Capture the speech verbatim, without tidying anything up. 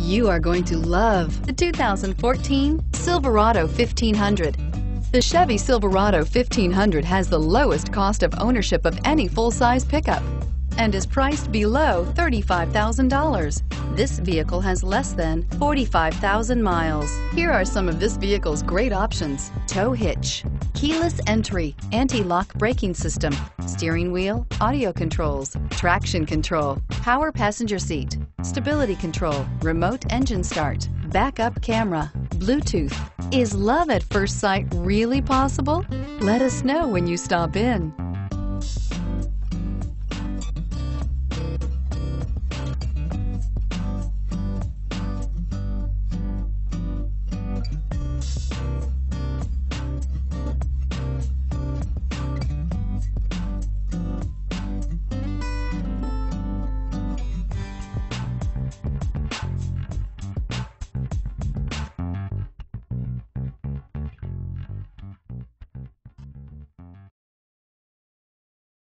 You are going to love the two thousand fourteen Silverado fifteen hundred. The Chevy Silverado fifteen hundred has the lowest cost of ownership of any full-size pickup and is priced below thirty-five thousand dollars. This vehicle has less than forty-five thousand miles. Here are some of this vehicle's great options: tow hitch, keyless entry, anti-lock braking system, steering wheel audio controls, traction control, power passenger seat, stability control, remote engine start, backup camera, Bluetooth. Is love at first sight really possible? Let us know when you stop in.